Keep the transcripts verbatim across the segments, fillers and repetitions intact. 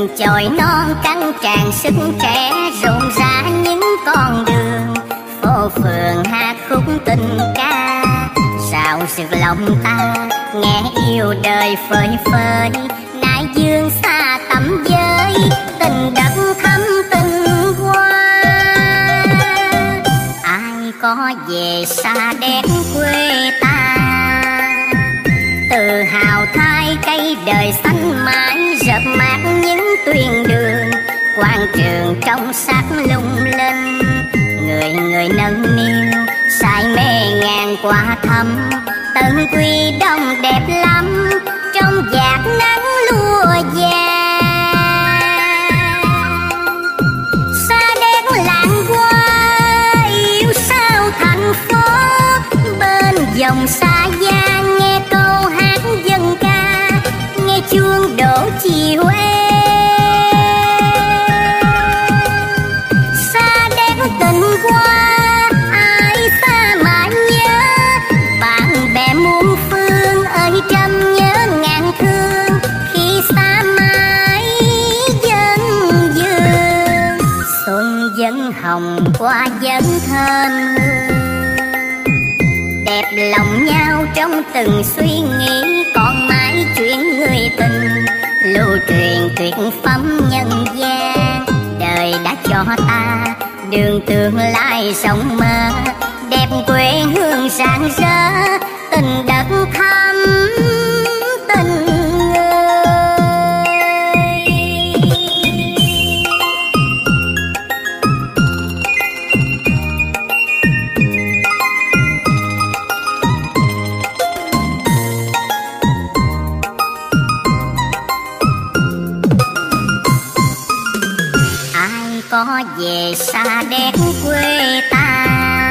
từng chồi non căng tràn sức trẻ, rộn rã những con đường phố phường hát khúc tình ca, sao rực lòng ta nghe yêu đời phơi phới, nại dương xa tầm giới, tình đất thắm tình hoa. Ai có về Sa Đéc quê ta, tự hào thay cây đời xanh mãi, rợp mát những tuyến đường, quảng trường trong sắc lung linh, người người nâng niu say mê ngàn quả thắm, tận quy đông đẹp lắm trong vạt nắng lúa vàng. Sa Đéc làng hoa yêu sao thành phố, bên dòng Sa Giang nghe câu hát dân ca, nghe chuông đổ chiều êm. Sa Đéc tình qua ai xa mà nhớ, bạn bè muôn phương ơi trăm nhớ ngàn thương, khi xa mãi dân dương. Xuân dân hồng qua dân thơm hương, đẹp lòng nhau trong từng suy nghĩ, còn mãi chuyện người tình lưu truyền tuyệt phẩm nhân gian. Đời đã cho ta đường tương lai rộng mơ, đẹp quê hương rạng rỡ, tình đất thắm tình người. Ai có về Sa Đéc quê ta,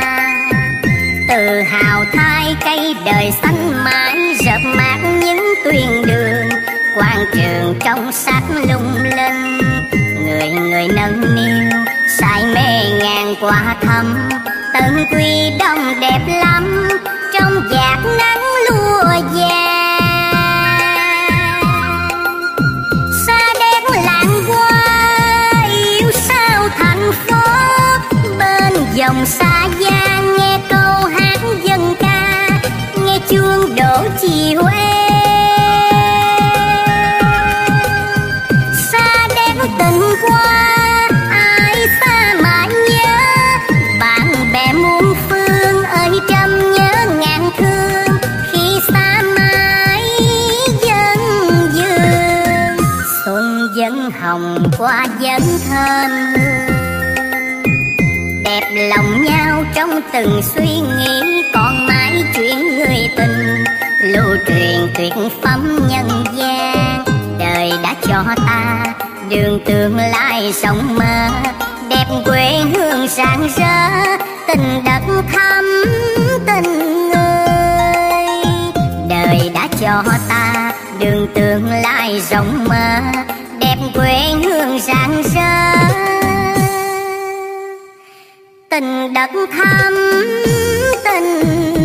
tự hào thay cây đời xanh mãi, rợp mát những tuyến đường, quảng trường trong sắc lung linh, người người nâng niu say mê ngàn quả thắm, tận quy đông đẹp lắm trong vạt nắng lúa vàng. Sa Đéc làng hoa yêu sao thành phố, bên dòng Sa Giang nghe câu hát dân ca, nghe chuông đổ chiều êm. Sa Đéc tình qua ai xa mà nhớ, bạn bè muôn phương ơi trăm nhớ ngàn thương, khi xa mãi dân dương. Xuân dân hồng qua dân thơm hương, đẹp lòng nhau trong từng suy nghĩ, còn mãi chuyện người tình lưu truyền tuyệt phẩm nhân gian. Đời đã cho ta đường tương lai rộng mơ, đẹp quê hương rạng rỡ, tình đất thắm tình người. Đời đã cho ta đường tương lai rộng mơ, đẹp quê hương rạng rỡ, tình đất thắm tình